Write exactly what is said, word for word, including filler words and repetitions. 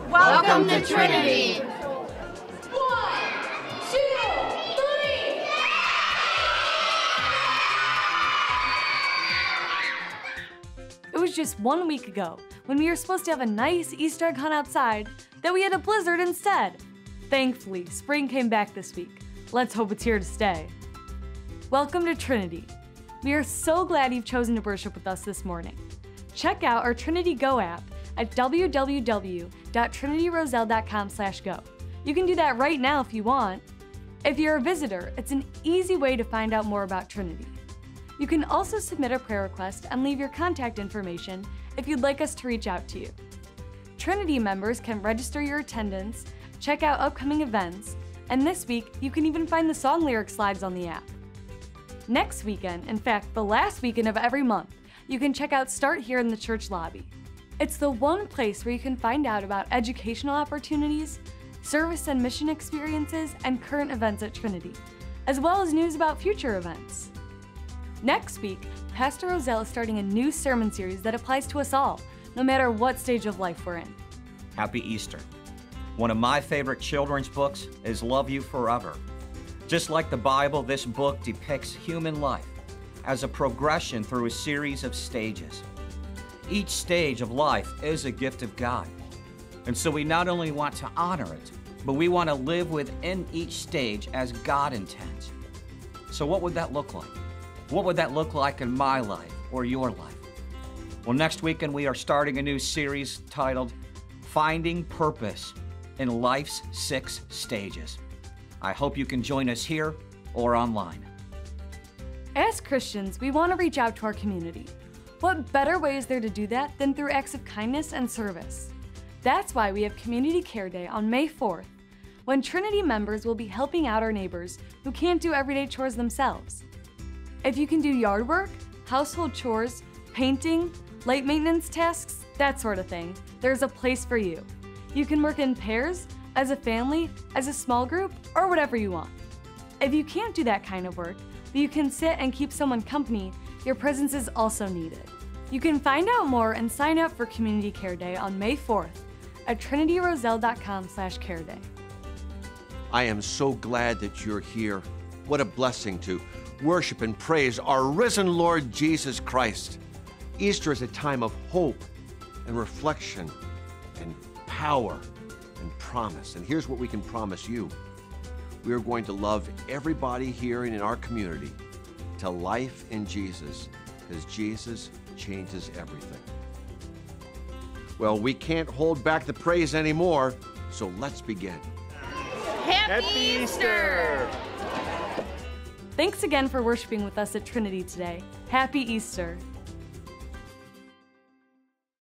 Welcome to Trinity. One, two, three. It was just one week ago, when we were supposed to have a nice Easter egg hunt outside, that we had a blizzard instead. Thankfully, spring came back this week. Let's hope it's here to stay. Welcome to Trinity. We are so glad you've chosen to worship with us this morning. Check out our Trinity Go app at w w w dot trinity roselle dot com slash go. You can do that right now if you want. If you're a visitor, it's an easy way to find out more about Trinity. You can also submit a prayer request and leave your contact information if you'd like us to reach out to you. Trinity members can register your attendance, check out upcoming events, and this week you can even find the song lyric slides on the app. Next weekend, in fact the last weekend of every month, you can check out Start Here in the church lobby. It's the one place where you can find out about educational opportunities, service and mission experiences, and current events at Trinity, as well as news about future events. Next week, Pastor Roselle is starting a new sermon series that applies to us all, no matter what stage of life we're in. Happy Easter. One of my favorite children's books is Love You Forever. Just like the Bible, this book depicts human life as a progression through a series of stages. Each stage of life is a gift of God. And so we not only want to honor it, but we want to live within each stage as God intends. So what would that look like? What would that look like in my life or your life? Well, next weekend we are starting a new series titled Finding Purpose in Life's Six Stages. I hope you can join us here or online. As Christians, we want to reach out to our community. What better way is there to do that than through acts of kindness and service? That's why we have Community Care Day on May fourth, when Trinity members will be helping out our neighbors who can't do everyday chores themselves. If you can do yard work, household chores, painting, light maintenance tasks, that sort of thing, there's a place for you. You can work in pairs, as a family, as a small group, or whatever you want. If you can't do that kind of work, but you can sit and keep someone company, your presence is also needed. You can find out more and sign up for Community Care Day on May fourth at trinity roselle dot com slash care day. I am so glad that you're here. What a blessing to worship and praise our risen Lord Jesus Christ. Easter is a time of hope and reflection and power and promise. And here's what we can promise you. We are going to love everybody here and in our community to life in Jesus, because Jesus changes everything. Well, we can't hold back the praise anymore, so let's begin. Happy, Happy Easter! Thanks again for worshiping with us at Trinity today. Happy Easter!